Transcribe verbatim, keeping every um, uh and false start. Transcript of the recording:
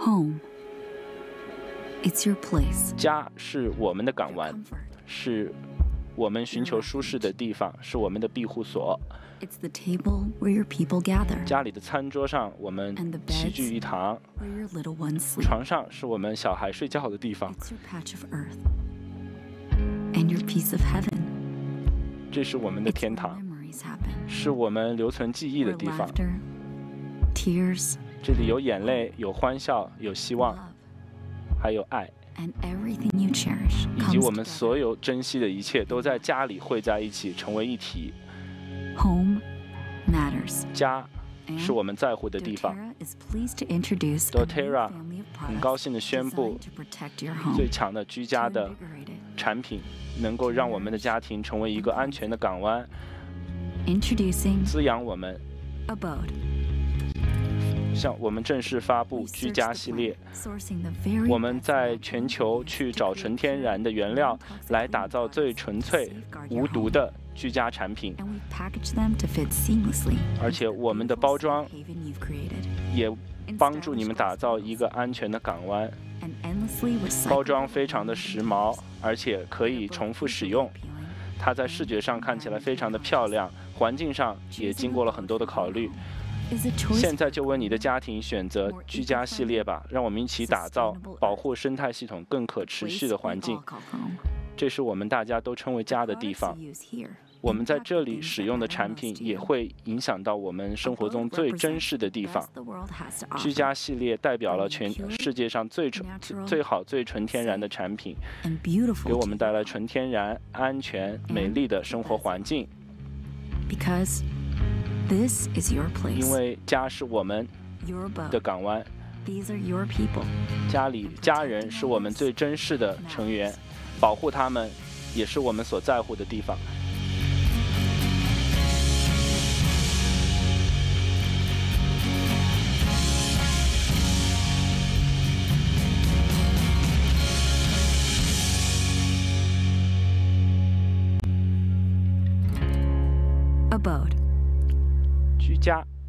Home. It's your place. 家是我们的港湾，是我们寻求舒适的地方，是我们的庇护所。 It's the table where your people gather. 家里的餐桌上，我们齐聚一堂； Where your little ones sleep. 床上是我们小孩睡觉的地方。 It's your patch of earth. And your piece of heaven. 这是我们的 It's 天 where 堂， memories happen. 是我们留存记忆的 Where 地方。 laughter, tears, 这里有眼泪，有欢笑，有希望， love, 还有爱， and everything you cherish 以及 comes 我们 together. 所有珍惜的一切，都在家里汇在一起，成为一体。 Home matters. 家 And 是我们在乎的地方。 doTERRA is pleased to introduce a doTERRA new family of 很 products 高兴地宣布 designed to protect your home, 最强的居家 to 的 invigorate it. 产品，能够让我们的家庭成为一个安全的港湾， Introducing 滋养我们。 Abode. 像我们正式发布 We 居 search 家 the 系列， planet, sourcing the very 我们 best 在 natural 全球去 ingredients 找 to 纯 create 天然的 pure, 原料， non-toxic 来打造 green 最 products 纯 to 粹、 safeguard your 无毒 home. 的居家产品。 And we package them to fit seamlessly 而且 into the 我们的 beautiful 包装 safe haven you've created. 也帮助你们打造一个安全的港湾。 And endlessly 包 recyclable 装非常的时髦，而且可以 both 重复使 visually 用。 appealing 它在视觉上看起来非常的漂亮，环境上也经过了很多的考虑。 is a choice 现在就为你的家庭选择居家系列吧，让我们一起打造保护生态系统更可持续的环境。 we all call home. 这是我们大家都称为家的地 Products 方。 you use here 我们在 impact 这 the 里 things 使 that 用的 matter 产品 most to 也 you. 会影响到我们生活 Abode 中最真 represents 实的 the 地 best 方。 the world has to 居 offer 家系列代表了全世界上最纯、 natural, 最好、最纯天然的产品， and beautiful 给我 to 们带来纯天然、安全、美丽的生活环境。 because this is your 因 place, 为家是我们 your 的 abode. 港湾， These are your people. 家里家人是我们最珍视的成员，保护他们也是我们所在乎的地方。 Abode. 居家